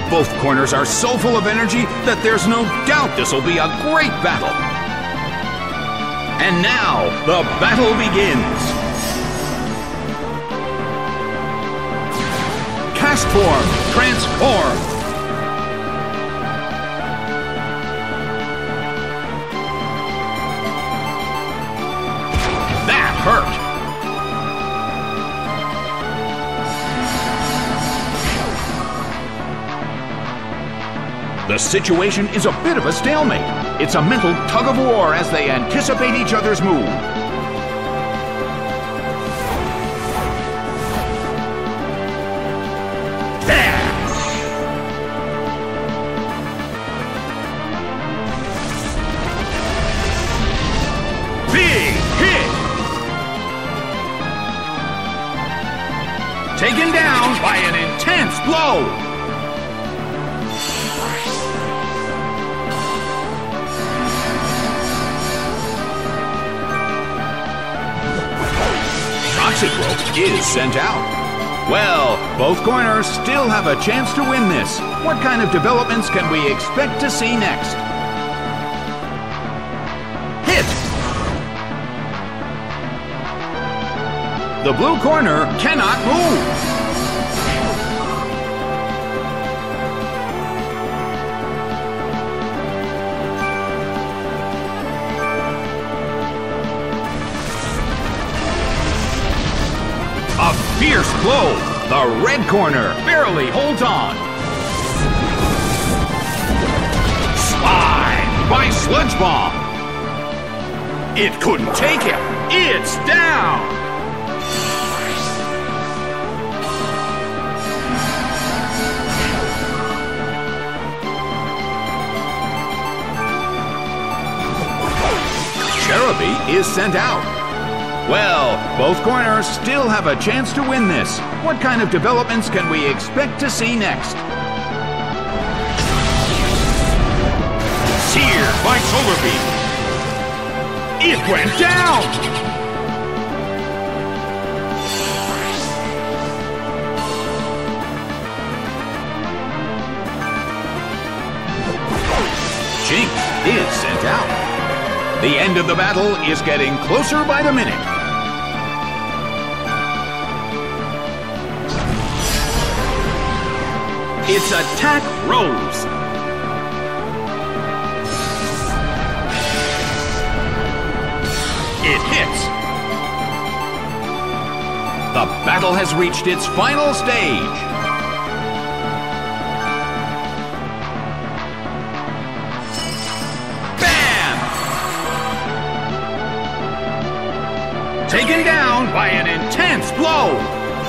Both corners are so full of energy that there's no doubt this will be a great battle. And now, the battle begins. Cast form, transform. That hurt. The situation is a bit of a stalemate. It's a mental tug of war as they anticipate each other's move. Big hit! Taken down by an intense blow. Toxic Rope is sent out. Well, both corners still have a chance to win this. What kind of developments can we expect to see next? Hit! The blue corner cannot move. A fierce blow. The red corner barely holds on. Slide by Sludge Bomb. It couldn't take him. It's down. Cherubi is sent out. Well, both corners still have a chance to win this. What kind of developments can we expect to see next? Seared by Solar Beam. It went down! Jinx is sent out. The end of the battle is getting closer by the minute. It's Attack Rose. It hits. The battle has reached its final stage. Bam! Taken down by an intense blow.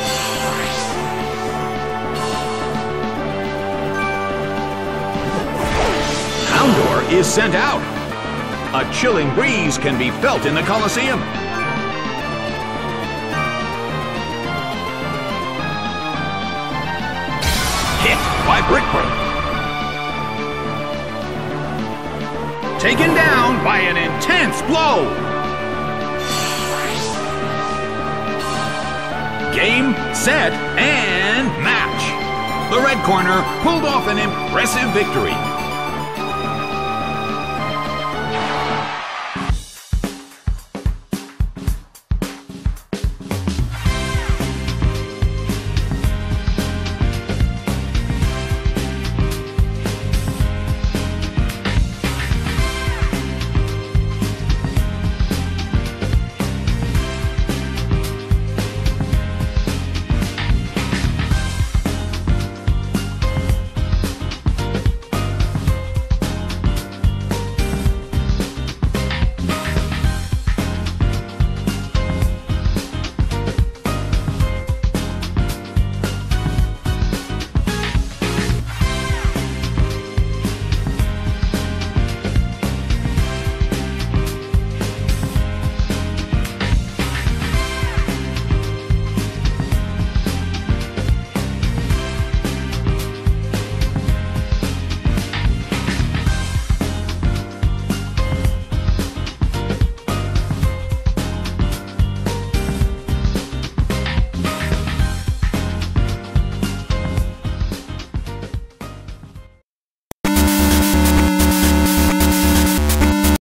Houndour is sent out. A chilling breeze can be felt in the Colosseum. Hit by Brickbreak. Taken down by an intense blow. Game, set, and match. The red corner pulled off an impressive victory.